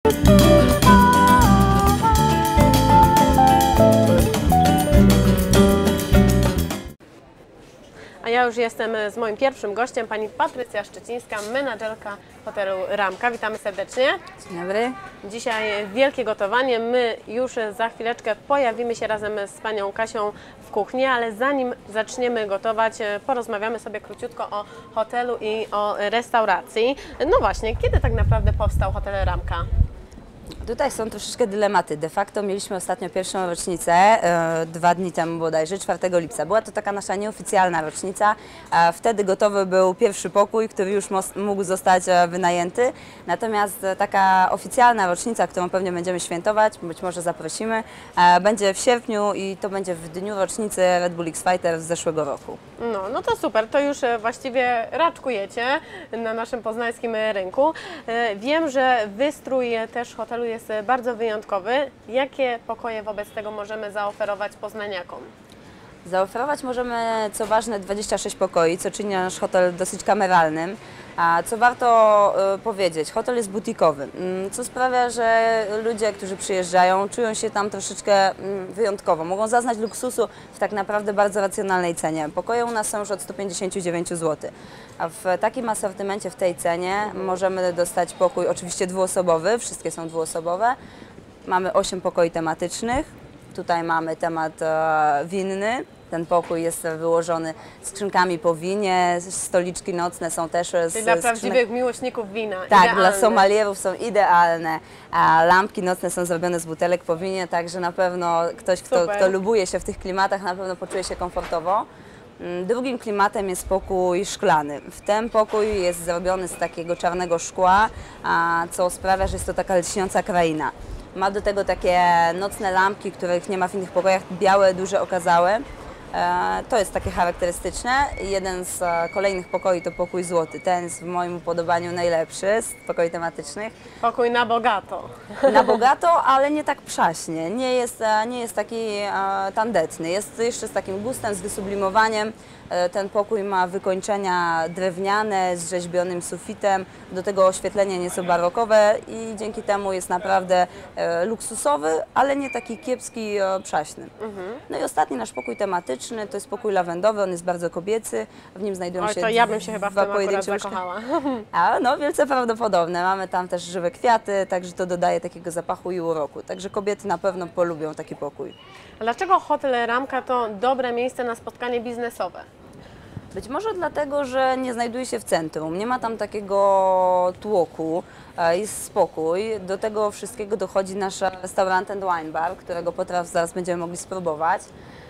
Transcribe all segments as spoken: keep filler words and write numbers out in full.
A ja już jestem z moim pierwszym gościem, pani Patrycja Szczecińska, menadżerka hotelu Ramka. Witamy serdecznie. Dzień dobry. Dzisiaj wielkie gotowanie. My już za chwileczkę pojawimy się razem z panią Kasią w kuchni, ale zanim zaczniemy gotować, porozmawiamy sobie króciutko o hotelu i o restauracji. No właśnie, kiedy tak naprawdę powstał hotel Ramka? Tutaj są troszeczkę dylematy. De facto mieliśmy ostatnio pierwszą rocznicę, e, dwa dni temu bodajże, czwartego lipca. Była to taka nasza nieoficjalna rocznica. E, wtedy gotowy był pierwszy pokój, który już mógł zostać wynajęty. Natomiast taka oficjalna rocznica, którą pewnie będziemy świętować, być może zaprosimy, e, będzie w sierpniu i to będzie w dniu rocznicy Red Bull X-Fighter z zeszłego roku. No, no to super, to już właściwie raczkujecie na naszym poznańskim rynku. E, wiem, że wystrój też hotelu jest bardzo wyjątkowy. Jakie pokoje wobec tego możemy zaoferować poznaniakom? Zaoferować możemy, co ważne, dwadzieścia sześć pokoi, co czyni nasz hotel dosyć kameralnym. A co warto y, powiedzieć, hotel jest butikowy, y, co sprawia, że ludzie, którzy przyjeżdżają, czują się tam troszeczkę y, wyjątkowo. Mogą zaznać luksusu w tak naprawdę bardzo racjonalnej cenie. Pokoje u nas są już od stu pięćdziesięciu dziewięciu złotych. A w takim asortymencie, w tej cenie możemy dostać pokój oczywiście dwuosobowy, wszystkie są dwuosobowe. Mamy osiem pokoi tematycznych, tutaj mamy temat e, winny. Ten pokój jest wyłożony skrzynkami po winie, stoliczki nocne są też z Czyli dla prawdziwych miłośników wina. Tak, idealne. Dla sommelierów są idealne. A lampki nocne są zrobione z butelek po winie, także na pewno ktoś, kto, kto lubuje się w tych klimatach, na pewno poczuje się komfortowo. Drugim klimatem jest pokój szklany. W tym pokój jest zrobiony z takiego czarnego szkła, a co sprawia, że jest to taka lśniąca kraina. Ma do tego takie nocne lampki, których nie ma w innych pokojach, białe, duże, okazałe. To jest takie charakterystyczne. Jeden z kolejnych pokoi to pokój złoty. Ten jest w moim upodobaniu najlepszy z pokoi tematycznych. Pokój na bogato. Na bogato, ale nie tak przaśnie. Nie jest, nie jest taki tandetny. Jest jeszcze z takim gustem, z wysublimowaniem. Ten pokój ma wykończenia drewniane z rzeźbionym sufitem, do tego oświetlenie nieco barokowe i dzięki temu jest naprawdę luksusowy, ale nie taki kiepski, przaśny. Mhm. No i ostatni nasz pokój tematyczny to jest pokój lawendowy, on jest bardzo kobiecy, w nim znajdują Oj, się to ja bym się chyba w dwa tym akurat pojedyncze zakochała. A no, wielce prawdopodobne. Mamy tam też żywe kwiaty, także to dodaje takiego zapachu i uroku. Także kobiety na pewno polubią taki pokój. Dlaczego hotel Ramka to dobre miejsce na spotkanie biznesowe? Być może dlatego, że nie znajduje się w centrum, nie ma tam takiego tłoku, jest spokój. Do tego wszystkiego dochodzi nasz restaurant and wine bar, którego potraw zaraz będziemy mogli spróbować.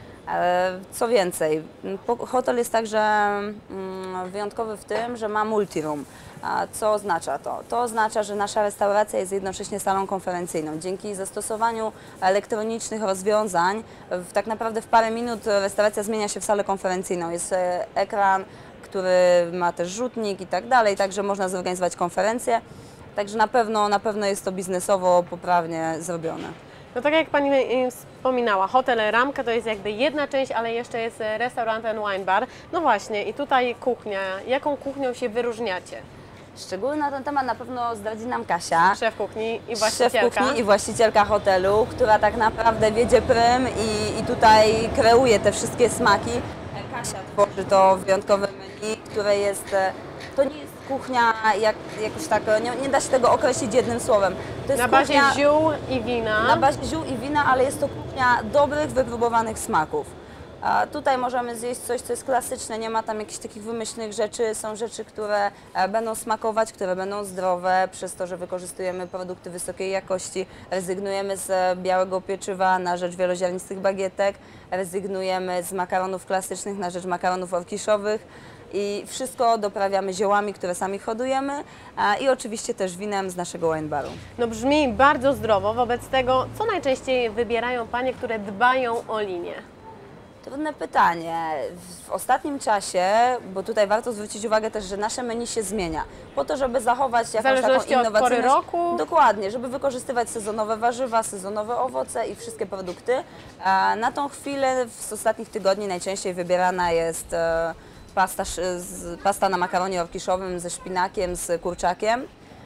Co więcej, hotel jest także wyjątkowy w tym, że ma multiroom. Co oznacza to? To oznacza, że nasza restauracja jest jednocześnie salą konferencyjną. Dzięki zastosowaniu elektronicznych rozwiązań, w, tak naprawdę w parę minut restauracja zmienia się w salę konferencyjną. Jest ekran, który ma też rzutnik i tak dalej, także można zorganizować konferencję. Także na pewno, na pewno jest to biznesowo poprawnie zrobione. No tak jak Pani wspominała, hotel Ramka to jest jakby jedna część, ale jeszcze jest restaurant and wine bar. No właśnie, i tutaj kuchnia. Jaką kuchnią się wyróżniacie? Szczegóły na ten temat na pewno zdradzi nam Kasia. Szef kuchni i właścicielka. Szef kuchni i właścicielka hotelu, która tak naprawdę wiedzie prym i, i tutaj kreuje te wszystkie smaki. Kasia tworzy to wyjątkowe menu, które jest, to nie jest kuchnia jak, jakoś tak, nie, nie da się tego określić jednym słowem. To jest na bazie kuchnia, ziół i wina. Na bazie ziół i wina, ale jest to kuchnia dobrych, wypróbowanych smaków. A tutaj możemy zjeść coś, co jest klasyczne, nie ma tam jakichś takich wymyślnych rzeczy, są rzeczy, które będą smakować, które będą zdrowe, przez to, że wykorzystujemy produkty wysokiej jakości, rezygnujemy z białego pieczywa na rzecz wieloziarnistych bagietek, rezygnujemy z makaronów klasycznych na rzecz makaronów orkiszowych i wszystko doprawiamy ziołami, które sami hodujemy i oczywiście też winem z naszego wine baru. No brzmi bardzo zdrowo, wobec tego co najczęściej wybierają Panie, które dbają o linię? Trudne pytanie. W ostatnim czasie, bo tutaj warto zwrócić uwagę też, że nasze menu się zmienia, po to, żeby zachować jakąś taką innowacyjność. Od pory roku? Dokładnie, żeby wykorzystywać sezonowe warzywa, sezonowe owoce i wszystkie produkty. Na tą chwilę z ostatnich tygodni najczęściej wybierana jest pasta, pasta na makaronie orkiszowym ze szpinakiem, z kurczakiem.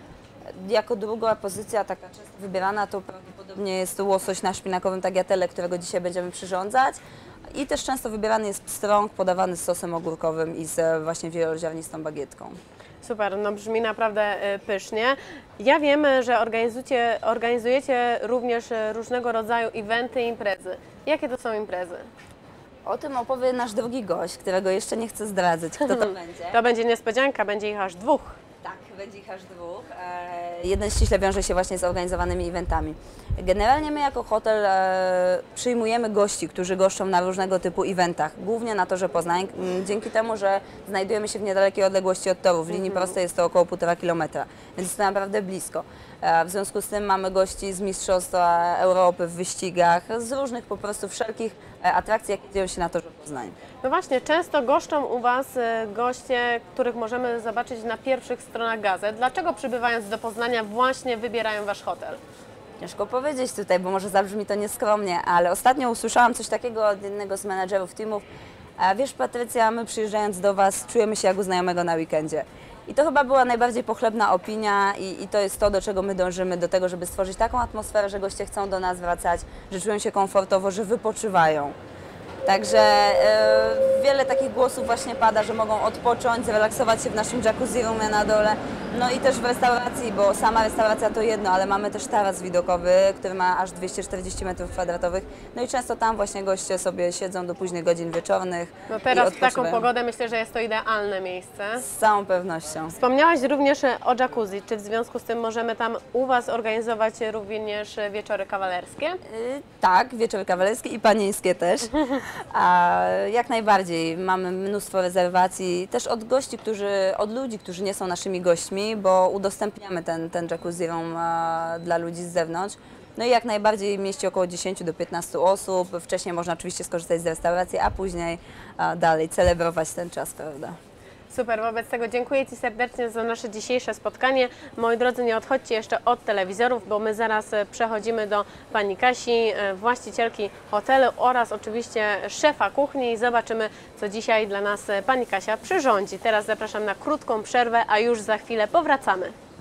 Jako druga pozycja, taka często wybierana, to prawdopodobnie jest łosoś na szpinakowym tagliatelle, którego dzisiaj będziemy przyrządzać. I też często wybierany jest pstrąg podawany z sosem ogórkowym i z właśnie wieloziarnistą bagietką. Super, no brzmi naprawdę y, pysznie. Ja wiem, że organizujecie, organizujecie również y, różnego rodzaju eventy i imprezy. Jakie to są imprezy? O tym opowie nasz drugi gość, którego jeszcze nie chcę zdradzać, kto to będzie. To będzie niespodzianka, będzie ich aż dwóch. Tak, będzie ich aż dwóch. E, jeden ściśle wiąże się właśnie z organizowanymi eventami. Generalnie my jako hotel e, przyjmujemy gości, którzy goszczą na różnego typu eventach, głównie na Torze Poznań, m, dzięki temu, że znajdujemy się w niedalekiej odległości od toru. W linii prostej jest to około półtora kilometra, więc jest to naprawdę blisko. E, w związku z tym mamy gości z Mistrzostwa Europy w wyścigach, z różnych po prostu wszelkich e, atrakcji, jakie dzieją się na Torze Poznań. No właśnie, często goszczą u Was y, goście, których możemy zobaczyć na pierwszych stronach gazet. Dlaczego przybywając do Poznania właśnie wybierają Wasz hotel? Ciężko powiedzieć tutaj, bo może zabrzmi to nieskromnie, ale ostatnio usłyszałam coś takiego od jednego z menedżerów teamów. A wiesz, Patrycja, my przyjeżdżając do Was czujemy się jak u znajomego na weekendzie. I to chyba była najbardziej pochlebna opinia i, i to jest to, do czego my dążymy, do tego, żeby stworzyć taką atmosferę, że goście chcą do nas wracać, że czują się komfortowo, że wypoczywają. Także e, wiele takich głosów właśnie pada, że mogą odpocząć, zrelaksować się w naszym jacuzzi roomie na dole. No i też w restauracji, bo sama restauracja to jedno, ale mamy też taras widokowy, który ma aż dwieście czterdzieści metrów kwadratowych. No i często tam właśnie goście sobie siedzą do późnych godzin wieczornych. No teraz i w taką odpoczywają. pogodę myślę, że jest to idealne miejsce. Z całą pewnością. Wspomniałaś również o jacuzzi. Czy w związku z tym możemy tam u Was organizować również wieczory kawalerskie? Y, tak, wieczory kawalerskie i panieńskie też. A jak najbardziej mamy mnóstwo rezerwacji też od gości, którzy, od ludzi, którzy nie są naszymi gośćmi, bo udostępniamy ten, ten jacuzzi room a, dla ludzi z zewnątrz. No i jak najbardziej mieści około dziesięć do piętnastu osób. Wcześniej można oczywiście skorzystać z restauracji, a później a, dalej celebrować ten czas, prawda? Super, wobec tego dziękuję Ci serdecznie za nasze dzisiejsze spotkanie. Moi drodzy, nie odchodźcie jeszcze od telewizorów, bo my zaraz e, przechodzimy do Pani Kasi, e, właścicielki hotelu oraz oczywiście szefa kuchni i zobaczymy, co dzisiaj dla nas e, Pani Kasia przyrządzi. Teraz zapraszam na krótką przerwę, a już za chwilę powracamy.